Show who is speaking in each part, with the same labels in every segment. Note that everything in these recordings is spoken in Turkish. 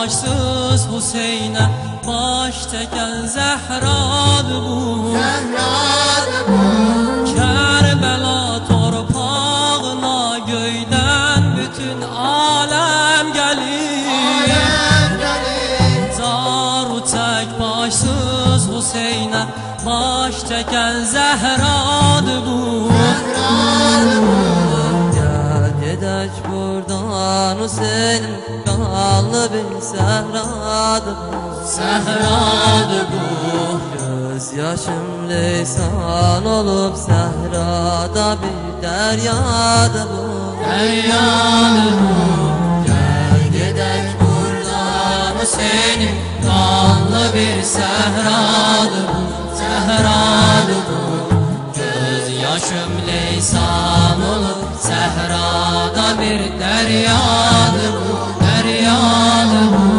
Speaker 1: başsız Hüseyin'e baş teken Zehra'dı bu. Kerbela torpağına göyden bütün alem gelir. Zaru tek başsız Hüseyin'e baş teken Zehra'dı bu.
Speaker 2: Gel gedek buradan Hüseyin'im, kanlı bir sehradı bu.
Speaker 1: Sehradı bu.
Speaker 2: Göz yaşım leysan olup sehrada bir deryadı bu.
Speaker 1: Deryadı bu. Gel gedek buradan Hüseyin'im, kanlı bir sehradı bu. Sehradı bu. Göz yaşım leysan olup sehrada bir deryadı bu. Deryadı bu.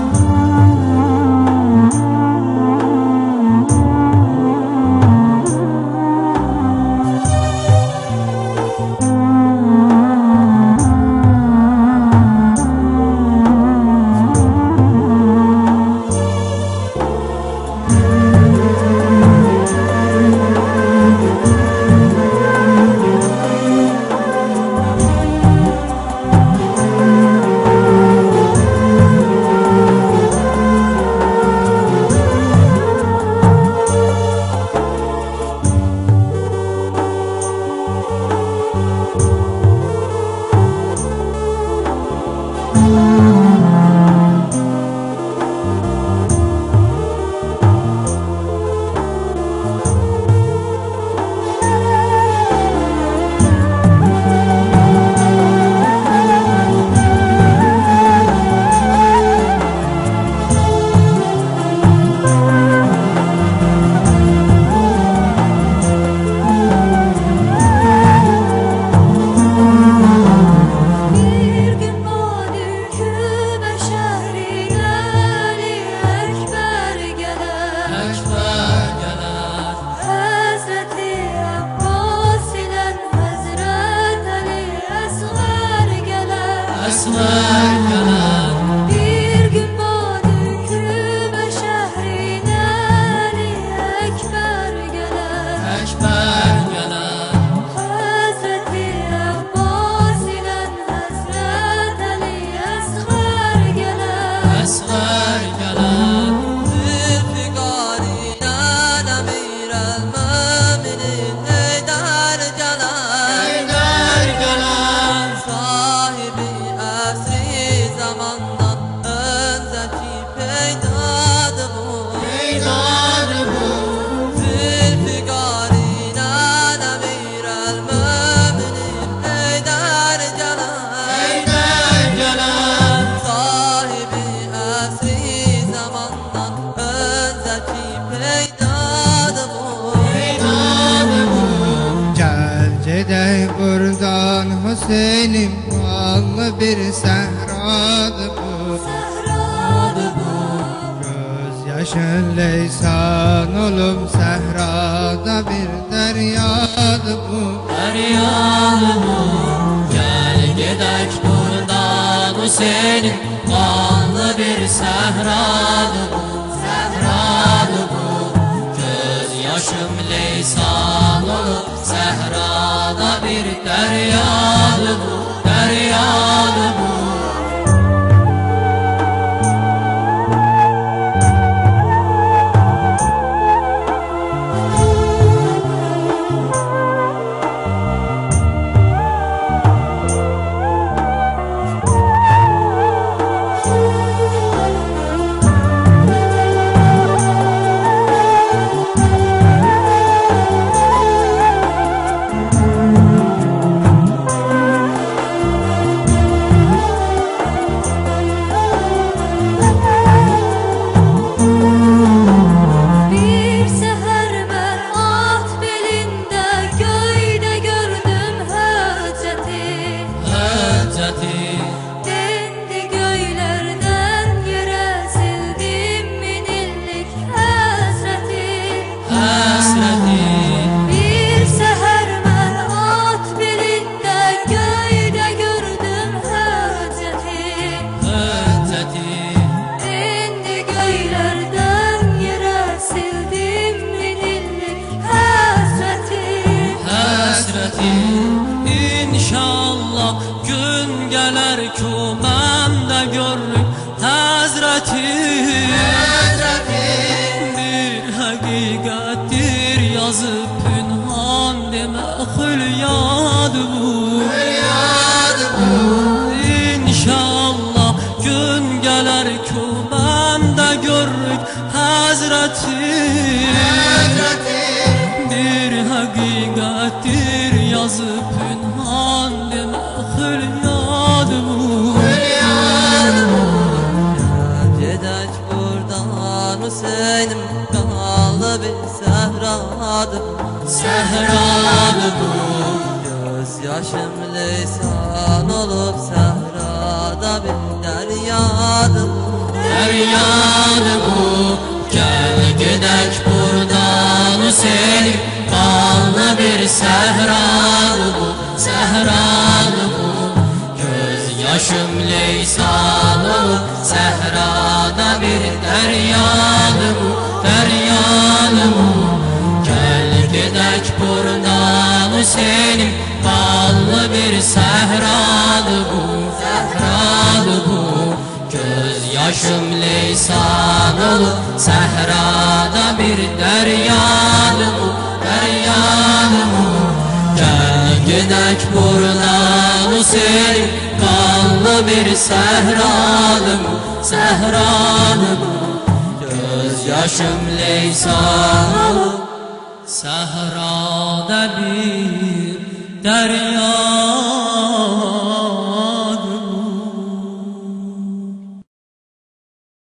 Speaker 1: Bir gün Badükübe şehrine Ali Ekber geler. Hazreti Abbas ile Hazret Ali Esgar geler.
Speaker 2: Zülfikar ile Emir el-Müminin Heydar geler. Sahibi asri zamandan önceki peydadı bu. Zülfikar ile Emir el-Müminin Heydar geler. Sahibi asri zamandan önceki peydadı bu.
Speaker 3: Gel gedek buradan Hüseyin'im, kanlı bir sehradı bu. Göz yaşın leysan olup sehrada bir deryadı bu.
Speaker 1: Gel gedek buradan Hüseyin'im, kanlı bir sehradı bu. Göz yaşım leysan olup sehrada bir deryadı bu. Deryadı bu. gelir kümemde görürük Hazreti Bir hakikattir yazıp pünhan deme hülyadı bu İnşallah gün gelir kümemde görürük Hazreti Bir hakikattir yazıp pünhan deme hülyadı bu
Speaker 2: Gedək buradan Hüseynim qaldı bir səhradı
Speaker 1: Səhradı bu
Speaker 2: Göz yaşım leysan olub səhrada bir dəryadı
Speaker 1: Deryadı bu Gel gidek buradan Hüseyin Kanlı bir sehradı bu Sehradı bu Göz yaşım leysan olup Sehrada bir deryadı bu Deryadı bu Gel gidek buradan Hüseyin Kanlı bir sehradı bu Sehradı bu Göz yaşım leysan olup Sehrada bir deryadı bu Deryadı bu Gel gidek buradan Hüseyin Kanlı bir sehradı bu Sehradı bu Göz yaşım leysan olup Sehrada bir deryadı